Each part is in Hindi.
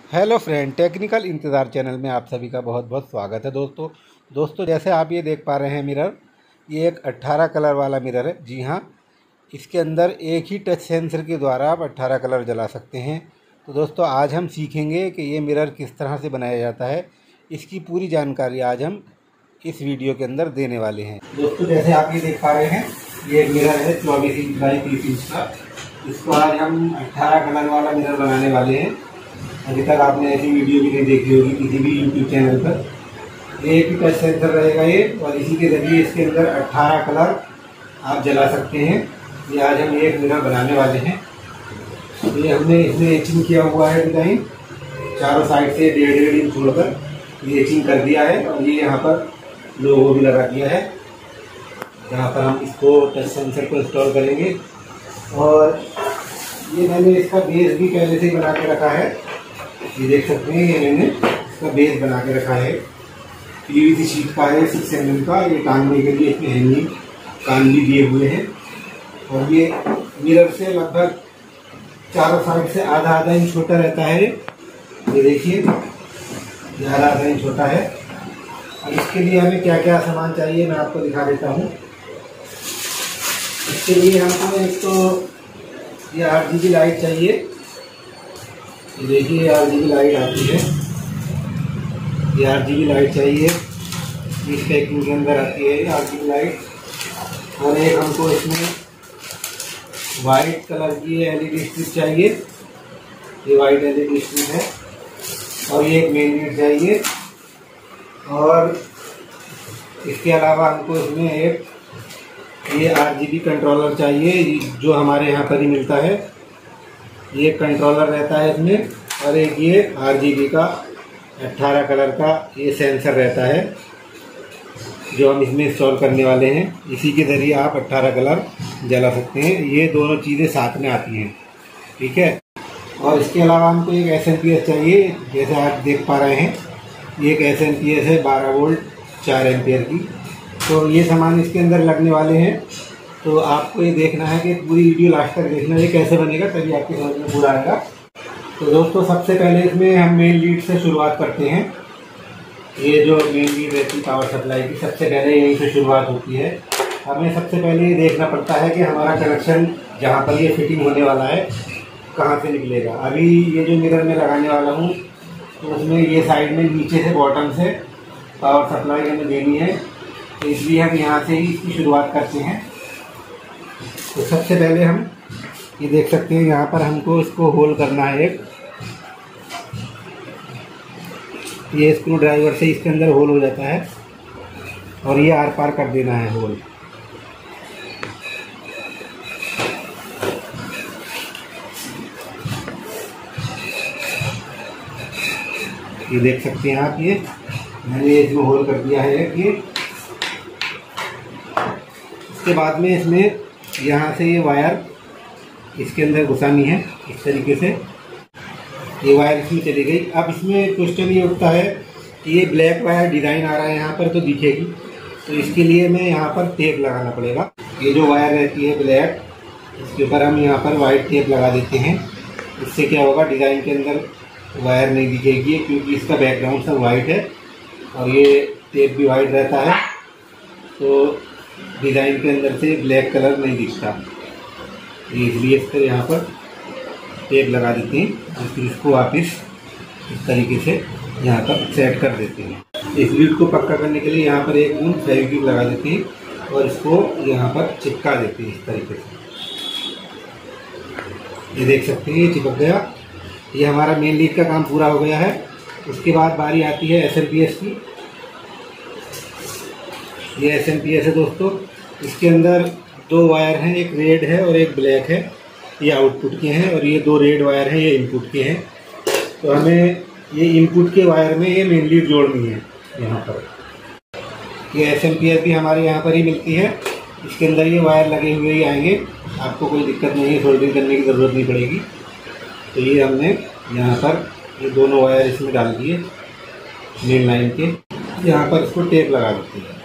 हेलो फ्रेंड, टेक्निकल इंतज़ार चैनल में आप सभी का बहुत बहुत स्वागत है। दोस्तों जैसे आप ये देख पा रहे हैं मिरर, ये एक 18 कलर वाला मिरर है। जी हाँ, इसके अंदर एक ही टच सेंसर के द्वारा आप 18 कलर जला सकते हैं। तो दोस्तों आज हम सीखेंगे कि ये मिरर किस तरह से बनाया जाता है। इसकी पूरी जानकारी आज हम इस वीडियो के अंदर देने वाले हैं। दोस्तों जैसे आप ये देख पा रहे हैं, ये एक मिरर है 24 इंच बाई 30 इंच का। इसको आज हम 18 कलर वाला मिरर बनाने वाले हैं। अभी तक आपने ऐसी वीडियो भी नहीं देखी होगी किसी भी यूट्यूब चैनल पर। एक ही टच सेंसर रहेगा ये, और इसी के ज़रिए इसके अंदर 18 कलर आप जला सकते हैं। ये आज हम एक मिरर बनाने वाले हैं। तो ये हमने इसमें एचिंग किया हुआ है डिज़ाइन, चारों साइड से 1.5 इंच छोड़कर ये एचिंग कर दिया है। और ये यहाँ पर लोगो भी लगा दिया है, जहाँ पर हम इसको टच सेंसर को इंस्टॉल करेंगे। और ये मैंने इसका बेस भी पहले से ही बना के रखा है। ये देख सकते हैं, ये मैंने इसका बेस बना के रखा है। पीवीसी शीट का है 6 mm का। ये टांगने के लिए इसमें हैंगिंग कान भी दिए हुए हैं। और ये मिरर से लगभग चारों साइड से आधा इंच छोटा रहता है। ये देखिए, ये आधा इंच छोटा है। और इसके लिए हमें क्या क्या सामान चाहिए मैं आपको दिखा देता हूँ। इसके लिए हमको एक तो ये RGB लाइट चाहिए। ये देखिए RGB लाइट आती है, ये RGB लाइट चाहिए। इस पैकिंग के अंदर आती है ये RGB लाइट। और एक हमको इसमें वाइट कलर की LED स्ट्रिप चाहिए। ये वाइट LED स्ट्रिप है। और ये एक मेन लीड चाहिए। और इसके अलावा हमको इसमें एक ये RGB कंट्रोलर चाहिए, जो हमारे यहाँ पर ही मिलता है। ये कंट्रोलर रहता है इसमें। और एक ये RGB का 18 कलर का ये सेंसर रहता है, जो हम इसमें इंस्टॉल करने वाले हैं। इसी के ज़रिए आप 18 कलर जला सकते हैं। ये दोनों चीज़ें साथ में आती हैं, ठीक है। और इसके अलावा हमको एक SMPS चाहिए, जैसे आप देख पा रहे हैं। ये एक SMPS है 12 वोल्ट 4 एम्पियर की। तो ये सामान इसके अंदर लगने वाले हैं। तो आपको ये देखना है कि पूरी वीडियो लास्ट तक देखना, ये कैसे बनेगा, तभी आपके समझ में पूरा आएगा। तो दोस्तों सबसे पहले इसमें हम मेन लीड से शुरुआत करते हैं। ये जो मेन लीड रहती है पावर सप्लाई की, सबसे पहले यहीं से शुरुआत होती है। हमें सबसे पहले ये देखना पड़ता है कि हमारा कनेक्शन जहाँ पर ये फिटिंग होने वाला है कहाँ से निकलेगा। अभी ये जो मिरर में लगाने वाला हूँ, तो उसमें ये साइड में नीचे से बॉटम से पावर सप्लाई हमें देनी है। तो इसलिए हम यहाँ से ही इसकी शुरुआत करते हैं। तो सबसे पहले हम ये देख सकते हैं, यहाँ पर हमको इसको होल करना है एक। ये स्क्रू ड्राइवर से इसके अंदर होल हो जाता है, और ये आर पार कर देना है होल। ये देख सकते हैं आप, ये मैंने इसमें होल कर दिया है ये। इसके बाद में इसमें यहाँ से ये वायर इसके अंदर घुसानी है, इस तरीके से ये वायर इसमें चली गई। अब इसमें क्वेश्चन ये उठता है कि ये ब्लैक वायर डिज़ाइन आ रहा है यहाँ पर, तो दिखेगी। तो इसके लिए मैं यहाँ पर टेप लगाना पड़ेगा। ये जो वायर रहती है ब्लैक, इसके ऊपर हम यहाँ पर वाइट टेप लगा देते हैं। इससे क्या होगा, डिज़ाइन के अंदर वायर नहीं दिखेगी, क्योंकि इसका बैकग्राउंड सब वाइट है और ये टेप भी वाइट रहता है। तो डिज़ाइन के अंदर से ब्लैक कलर नहीं दिखता, इसलिए इस पर यहाँ पर टेप लगा देते हैं। और फिर इसको वापस इस तरीके से यहाँ पर सेट कर देते हैं। इस लीड को पक्का करने के लिए यहाँ पर एक बूंद फेविक्विक लगा देते हैं, और इसको यहाँ पर चिपका देते हैं इस तरीके से। ये देख सकते हैं, ये चिपक गया। ये हमारा मेन लीड का काम पूरा हो गया है। उसके बाद बारी आती है SMPS की। ये SMPS है दोस्तों। इसके अंदर 2 वायर हैं, एक रेड है और एक ब्लैक है। ये आउटपुट के हैं, और ये 2 रेड वायर हैं, ये इनपुट के हैं। तो हमें ये इनपुट के वायर में ये मेन लीड जोड़नी है यहाँ पर। ये SMPS भी हमारे यहाँ पर ही मिलती है। इसके अंदर ये वायर लगे हुए ही आएंगे, आपको कोई दिक्कत नहीं है, सोल्डरिंग करने की ज़रूरत नहीं पड़ेगी। तो ये हमने यहाँ पर ये दोनों वायर इसमें डाल दिए मेन लाइन के। यहाँ पर इसको टेप लगा देते हैं।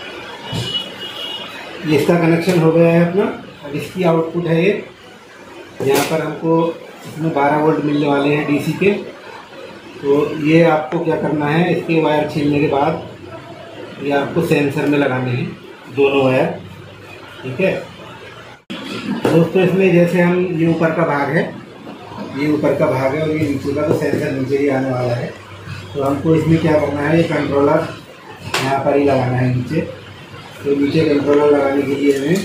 ये इसका कनेक्शन हो गया है अपना। अब इसकी आउटपुट है ये, यहाँ पर हमको इसमें 12 वोल्ट मिलने वाले हैं डीसी के। तो ये आपको क्या करना है, इसके वायर छीलने के बाद ये आपको सेंसर में लगाने हैं दोनों वायर। ठीक है दोस्तों, इसमें जैसे हम ये ऊपर का भाग है, ये ऊपर का भाग है और ये नीचे का, तो सेंसर नीचे ही आने वाला है। तो हमको इसमें क्या करना है, ये कंट्रोलर यहाँ पर ही लगाना है नीचे। तो नीचे कंट्रोलर लगाने के लिए हमें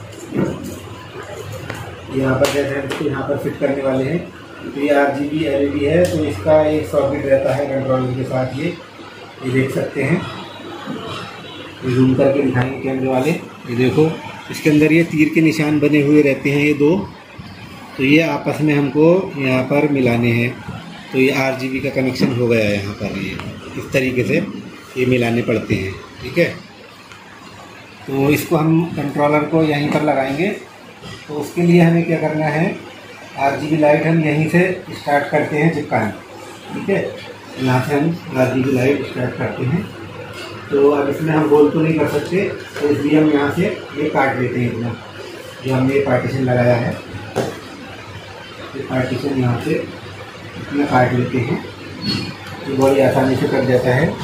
यहाँ पर जैसे हम इसको यहाँ पर फिट करने वाले हैं। तो ये RGB LED है, तो इसका एक सॉकेट रहता है कंट्रोलर के साथ। ये देख सकते हैं, ये जूम करके दिखाएंगे कैमरे वाले। ये देखो, इसके अंदर ये तीर के निशान बने हुए रहते हैं, ये 2। तो ये आपस में हमको यहाँ पर मिलाने हैं। तो ये RGB का कनेक्शन हो गया है यहाँ पर। ये इस तरीके से ये मिलाने पड़ते हैं। ठीक है, तो इसको हम कंट्रोलर को यहीं पर लगाएंगे। तो उसके लिए हमें क्या करना है, RGB लाइट हम यहीं से स्टार्ट करते हैं चिपकाना। ठीक है, यहाँ से हम RGB लाइट स्टार्ट करते हैं। तो अब इसमें हम गोल तो नहीं कर सकते, तो इसलिए हम यहाँ से ये काट लेते हैं। इतना जो हमने ये पार्टीशन लगाया है, ये पार्टीशन यहाँ से इतना काट लेते हैं, तो बड़ी आसानी से कट जाता है।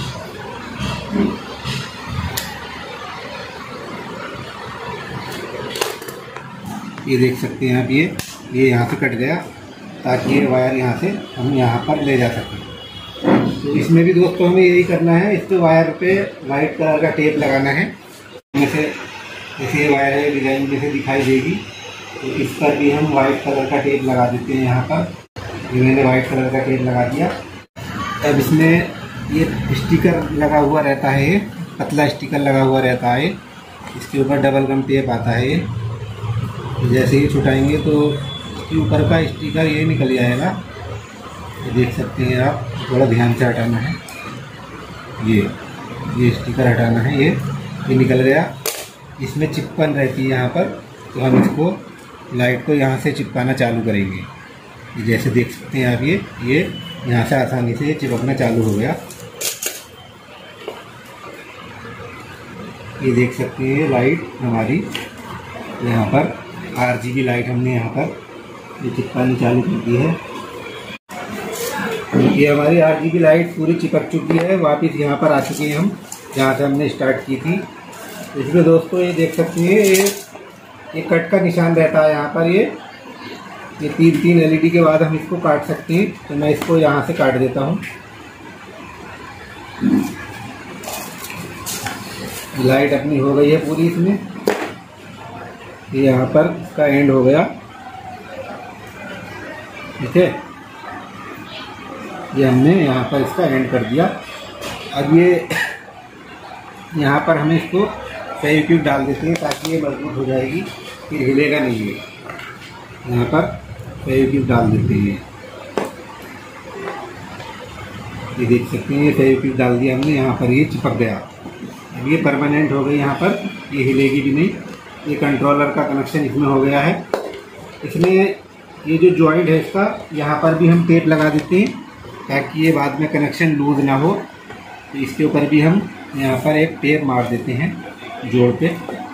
ये देख सकते हैं आप, ये यहाँ से कट गया, ताकि ये वायर यहाँ से हम यहाँ पर ले जा सकें। तो इसमें भी दोस्तों हमें यही करना है, इस पे वायर पे वाइट कलर का टेप लगाना है। जैसे ये वायर है, डिज़ाइन जैसे दिखाई देगी, तो इस पर भी हम वाइट कलर का टेप लगा देते हैं। यहाँ पर ये मैंने वाइट कलर का टेप लगा दिया। अब इसमें ये स्टिकर लगा हुआ रहता है, ये पतला स्टिकर लगा हुआ रहता है। इसके ऊपर डबल गम टेप आता है। ये जैसे ही छुटाएंगे तो इसके ऊपर का स्टिकर ये निकल जाएगा। ये देख सकते हैं आप, थोड़ा ध्यान से हटाना है। ये स्टिकर हटाना है। ये निकल गया। इसमें चिपकन रहती है यहाँ पर, तो हम इसको लाइट को यहाँ से चिपकाना चालू करेंगे। जैसे देख सकते हैं आप, ये यहाँ से आसानी से चिपकना चालू हो गया। ये देख सकते हैं लाइट हमारी यहाँ पर RGB लाइट हमने यहाँ पर ये चिपकानी चालू कर दी है। ये हमारी RGB लाइट पूरी चिपक चुकी है। वापस यहाँ पर आ चुके हैं हम, जहाँ से हमने स्टार्ट की थी। इसमें दोस्तों ये देख सकते हैं, ये कट का निशान रहता है यहाँ पर। ये 3 LED के बाद हम इसको काट सकते हैं। तो मैं इसको यहाँ से काट देता हूँ। लाइट अपनी हो गई है पूरी इसमें। ये यहाँ पर इसका एंड हो गया। ठीक है, ये हमने यहाँ पर इसका एंड कर दिया। अब ये यहाँ पर हमें इसको फेविक्विक डाल देते हैं, ताकि ये मजबूत हो जाएगी, फिर हिलेगा नहीं। है यहाँ पर फेविक्विक डाल देते हैं। ये देख सकते हैं, ये फेविक्विक डाल दिया हमने, यहाँ पर ये चिपक गया। अब ये परमानेंट हो गई, यहाँ पर ये हिलेगी भी नहीं। ये कंट्रोलर का कनेक्शन इसमें हो गया है। इसमें ये जो जॉइंट है इसका, यहाँ पर भी हम टेप लगा देते हैं, ताकि ये बाद में कनेक्शन लूज ना हो। तो इसके ऊपर भी हम यहाँ पर एक टेप मार देते हैं जोड़ पे।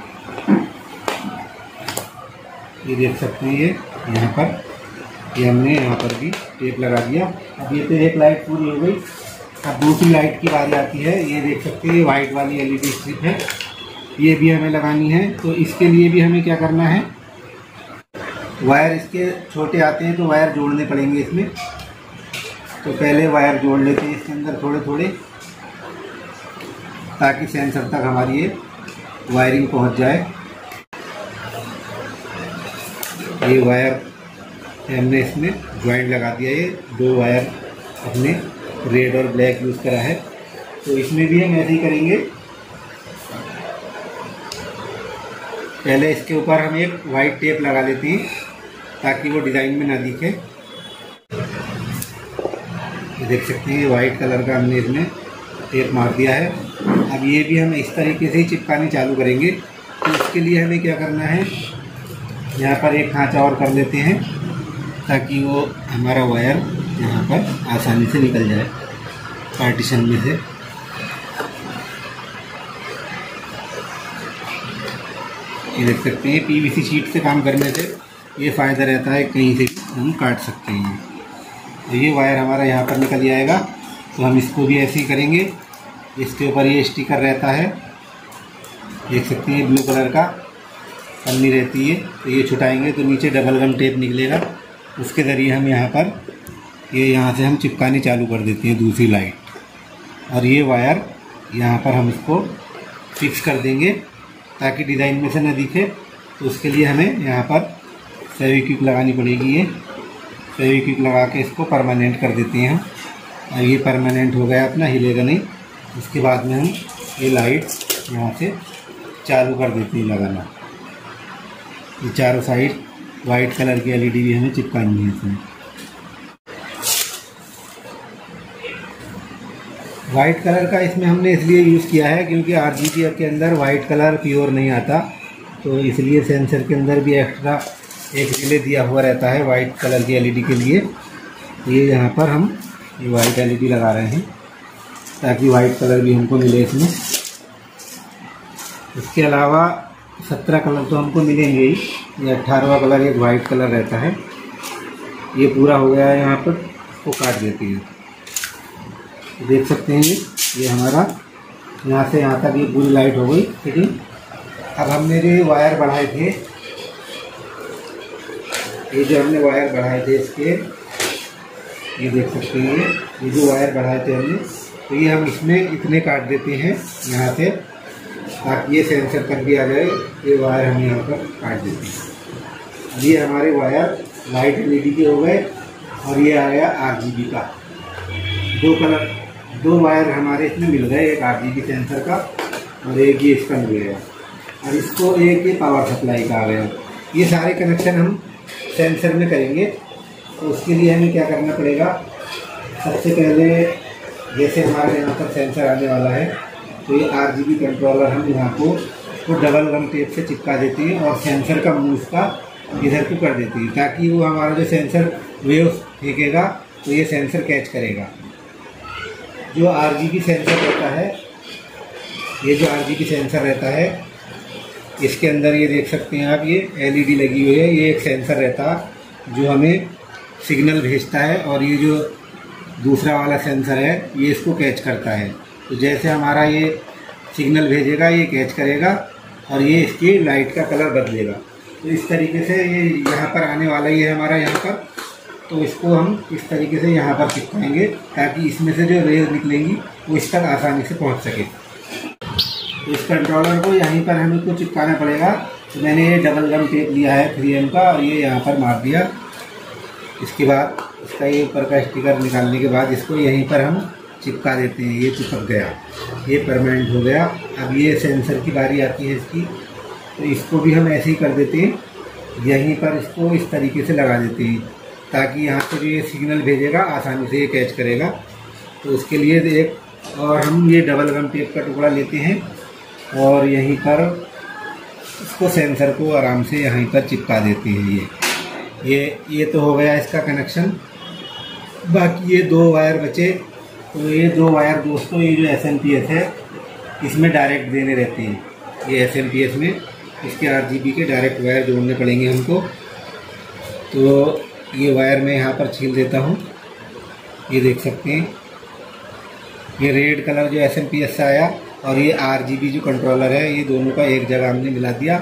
ये देख सकते हैं, ये यहाँ पर ये हमने यहाँ पर भी टेप लगा दिया। अब ये तो एक लाइट पूरी हो गई। अब दूसरी लाइट की बारी आती है। ये देख सकते हैं, ये वाइट वाली LED स्ट्रिप है, ये भी हमें लगानी है। तो इसके लिए भी हमें क्या करना है, वायर इसके छोटे आते हैं, तो वायर जोड़ने पड़ेंगे इसमें। तो पहले वायर जोड़ लेते हैं इसके अंदर थोड़े थोड़े, ताकि सेंसर तक हमारी ये वायरिंग पहुंच जाए। ये वायर हमने इसमें ज्वाइंट लगा दिया। ये 2 वायर अपने रेड और ब्लैक यूज़ करा है। तो इसमें भी हम ऐसे ही करेंगे। पहले इसके ऊपर हम एक वाइट टेप लगा लेते हैं, ताकि वो डिज़ाइन में ना दिखे। ये देख सकते हैं, वाइट कलर का हमने इसमें टेप मार दिया है। अब ये भी हम इस तरीके से ही चिपकानी चालू करेंगे। तो इसके लिए हमें क्या करना है, यहाँ पर एक खांचा और कर लेते हैं, ताकि वो हमारा वायर यहाँ पर आसानी से निकल जाए पार्टीशन में से। ये देख सकते हैं, PVC शीट से काम करने से ये फ़ायदा रहता है, कहीं से हम काट सकते हैं। तो ये वायर हमारा यहाँ पर निकल जाएगा। तो हम इसको भी ऐसे ही करेंगे। इसके ऊपर ये स्टिकर रहता है, देख सकते हैं, ब्लू कलर का पन्नी रहती है। तो ये छुटाएंगे तो नीचे डबल गम टेप निकलेगा, उसके ज़रिए हम यहाँ पर यहाँ से हम चिपकानी चालू कर देते हैं दूसरी लाइट। और ये वायर यहाँ पर हम इसको फिक्स कर देंगे ताकि डिज़ाइन में से न दिखे। तो उसके लिए हमें यहाँ पर फेविक्विक लगानी पड़ेगी। ये फेविक्विक लगा के इसको परमानेंट कर देते हैं हम। और ये परमानेंट हो गया अपना, हिलेगा नहीं। उसके बाद में हम ये लाइट यहाँ से चालू कर देते हैं लगाना। ये चारों साइड वाइट कलर की एलईडी भी हमें चिपकानी है इसमें। वाइट कलर का इसमें हमने इसलिए यूज़ किया है क्योंकि आरजीबी के अंदर वाइट कलर प्योर नहीं आता, तो इसलिए सेंसर के अंदर भी एक्स्ट्रा एक रिले दिया हुआ रहता है वाइट कलर की एलईडी के लिए। ये यहाँ पर हम ये वाइट एलईडी लगा रहे हैं ताकि वाइट कलर भी हमको मिले इसमें। इसके अलावा 17 कलर तो हमको मिलेंगे ही, ये 18वां कलर एक वाइट कलर रहता है। ये पूरा हो गया है, यहाँ पर इसको काट देती है। देख सकते हैं ये हमारा यहाँ से यहाँ तक ये पूरी लाइट हो गई, ठीक है। अब हमने जो वायर बढ़ाए थे, ये जो हमने वायर बढ़ाए थे इसके, ये देख सकते हैं ये जो वायर बढ़ाए थे हमने, तो ये हम इसमें इतने काट देते हैं यहाँ से ताकि ये सेंसर तक भी आ जाए। ये वायर हम यहाँ पर काट देते हैं। ये हमारे वायर लाइट एलईडी के हो गए। और ये आ गया आरजीबी का, दो वायर हमारे इसमें मिल गए, एक आरजीबी सेंसर का और एक ये इसका मिल गया, और इसको एक ये पावर सप्लाई का आ गया। ये सारे कनेक्शन हम सेंसर में करेंगे। तो उसके लिए हमें क्या करना पड़ेगा, सबसे पहले जैसे हमारे यहाँ पर सेंसर आने वाला है, तो ये आरजीबी कंट्रोलर हम यहाँ को डबल गम टेप से चिपका देते हैं और सेंसर का मुँह इसका इधर को कर देते हैं ताकि वो हमारा जो सेंसर वेव फेंकेगा तो ये सेंसर कैच करेगा। जो आरजीबी सेंसर रहता है, ये जो आरजीबी सेंसर रहता है, इसके अंदर ये देख सकते हैं आप, ये एलईडी लगी हुई है। ये एक सेंसर रहता है जो हमें सिग्नल भेजता है और ये जो दूसरा वाला सेंसर है ये इसको कैच करता है। तो जैसे हमारा ये सिग्नल भेजेगा ये कैच करेगा और ये इसकी लाइट का कलर बदलेगा। तो इस तरीके से ये यहाँ पर आने वाला ही है हमारा यहाँ पर। तो इसको हम इस तरीके से यहाँ पर चिपकाएंगे ताकि इसमें से जो रेज निकलेंगी वो इस तक आसानी से पहुँच सके। तो इस कंट्रोलर को यहीं पर हमें को चिपकाना पड़ेगा। तो मैंने ये डबल गम टेप लिया है 3M का और ये यहाँ पर मार दिया। इसके बाद इसका ये ऊपर का स्टिकर निकालने के बाद इसको यहीं पर हम चिपका देते हैं। ये चिपक गया, ये परमानेंट हो गया। अब ये सेंसर की बारी आती है इसकी, तो इसको भी हम ऐसे ही कर देते हैं, यहीं पर इसको इस तरीके से लगा देते हैं ताकि यहाँ पर जो ये सिग्नल भेजेगा आसानी से ये कैच करेगा। तो उसके लिए एक और हम ये डबल गम टेप का टुकड़ा लेते हैं और यहीं पर इसको सेंसर को आराम से यहीं पर चिपका देते हैं। ये तो हो गया इसका कनेक्शन। बाकी ये 2 वायर बचे। तो ये 2 वायर दोस्तों, ये जो SMPS है इसमें डायरेक्ट देने रहते हैं। ये SMPS में इसके RGB के डायरेक्ट वायर जोड़ने पड़ेंगे हमको। तो ये वायर मैं यहाँ पर छील देता हूँ। ये देख सकते हैं ये रेड कलर जो SMPS से आया और ये RGB जो कंट्रोलर है, ये दोनों का एक जगह हमने मिला दिया।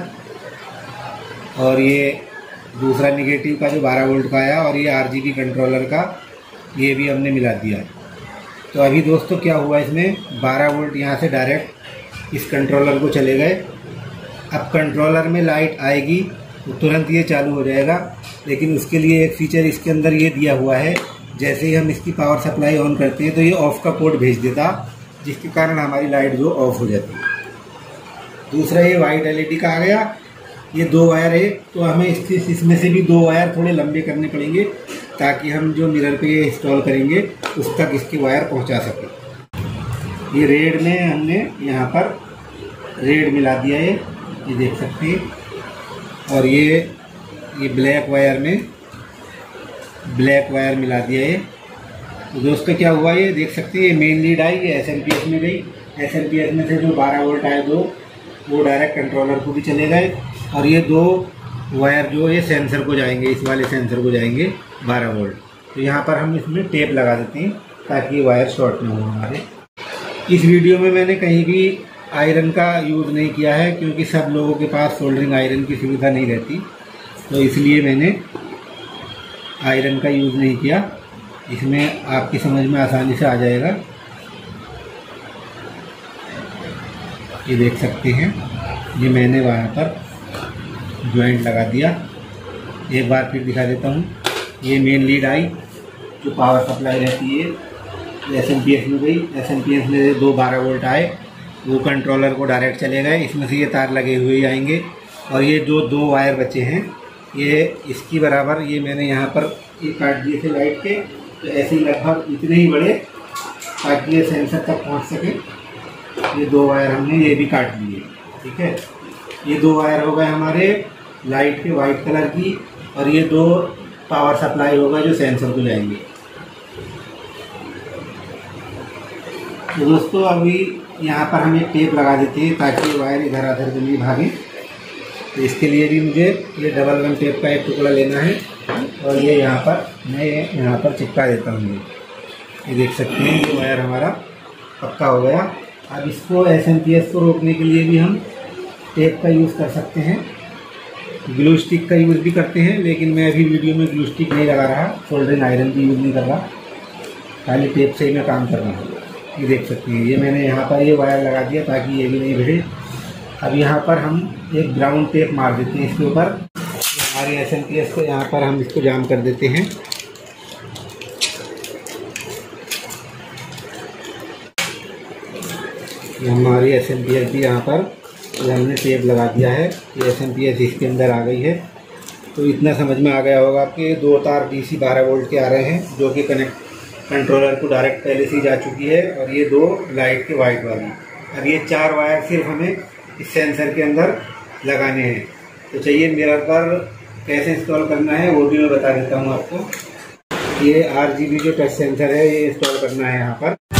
और ये दूसरा निगेटिव का जो 12 वोल्ट का आया और ये RGB कंट्रोलर का ये भी हमने मिला दिया। तो अभी दोस्तों क्या हुआ, इसमें 12 वोल्ट यहाँ से डायरेक्ट इस कंट्रोलर को चले गए। अब कंट्रोलर में लाइट आएगी तो तुरंत ये चालू हो जाएगा, लेकिन उसके लिए एक फीचर इसके अंदर ये दिया हुआ है, जैसे ही हम इसकी पावर सप्लाई ऑन करते हैं तो ये ऑफ का कोड भेज देता, जिसके कारण हमारी लाइट जो ऑफ हो जाती है। दूसरा ये वाइट LED का आ गया। ये 2 वायर है, तो हमें इसमें से भी 2 वायर थोड़े लंबे करने पड़ेंगे ताकि हम जो मिरर पे ये इंस्टॉल करेंगे उस तक इसके वायर पहुंचा सकें। ये रेड में हमने यहाँ पर रेड मिला दिया है, ये देख सकते हैं। और ये ब्लैक वायर में ब्लैक वायर मिला दिया है। तो दोस्तों क्या हुआ, ये देख सकते हैं ये मेन लीड आई, ये SMPS में गई। SMPS में से जो 12 वोल्ट आए 2 वो डायरेक्ट कंट्रोलर को भी चले गए और ये 2 वायर जो ये सेंसर को जाएंगे, इस वाले सेंसर को जाएंगे 12 वोल्ट। तो यहाँ पर हम इसमें टेप लगा देते हैं ताकि ये वायर शॉर्ट ना हो हमारे। इस वीडियो में मैंने कहीं भी आयरन का यूज़ नहीं किया है, क्योंकि सब लोगों के पास सोल्डरिंग आयरन की सुविधा नहीं रहती, तो इसलिए मैंने आयरन का यूज़ नहीं किया। इसमें आपकी समझ में आसानी से आ जाएगा। ये देख सकते हैं, ये मैंने वहाँ पर जॉइंट लगा दिया। एक बार फिर दिखा देता हूँ। ये मेन लीड आई जो पावर सप्लाई रहती है, एसएमपीएस में गई। एसएमपीएस में 2 12 वोल्ट आए, वो कंट्रोलर को डायरेक्ट चले गए। इसमें से ये तार लगे हुए ही आएंगे। और ये जो 2 वायर बचे हैं, ये इसकी बराबर ये मैंने यहाँ पर ये काट दिए थे लाइट के, तो ऐसे ही लगभग इतने ही बड़े ताकि ये सेंसर तक पहुँच सके। ये 2 वायर हमने ये भी काट दिए, ठीक है। ये 2 वायर हो गए हमारे लाइट के वाइट कलर की, और ये 2 पावर सप्लाई होगा जो सेंसर को जाएंगे। तो दोस्तों अभी यहाँ पर हम एक टेप लगा देते हैं ताकि ये वायर इधर उधर नहीं भागे। तो इसके लिए भी मुझे ये डबल गम टेप का एक टुकड़ा लेना है, और ये यहाँ पर मैं यहाँ पर चिपका देता हूँ। ये देख सकते हैं, ये वायर हमारा पक्का हो गया। अब इसको एसएमपीएस को रोकने के लिए भी हम टेप का यूज़ कर सकते हैं, ग्लू स्टिक का यूज़ भी करते हैं, लेकिन मैं अभी वीडियो में ग्लू स्टिक नहीं लगा रहा, सोल्डरिंग आयरन भी यूज़ नहीं कर रहा, खाली टेप से ही मैं काम कर रहा हूँ। ये देख सकते हैं, ये मैंने यहाँ पर ये वायर लगा दिया ताकि ये भी नहीं भिड़े। अब यहाँ पर हम एक ब्राउन टेप मार देते हैं इसके ऊपर। हमारी एसएमपीएस को यहाँ पर हम इसको जाम कर देते हैं। ये हमारी एसएमपीएस भी यहाँ पर हमने टेप लगा दिया है। ये एसएमपीएस इसके अंदर आ गई है। तो इतना समझ में आ गया होगा कि 2 तार डीसी 12 वोल्ट के आ रहे हैं, जो कि कंट्रोलर को डायरेक्ट पहले से ही जा चुकी है, और ये 2 लाइट के वाइट वाली। अब ये 4 वायर सिर्फ हमें इस सेंसर के अंदर लगाने हैं। तो चलिए मिरर पर कैसे इंस्टॉल करना है वो भी मैं बता देता हूँ आपको। ये RGB जो टच सेंसर है, ये इंस्टॉल करना है यहाँ पर।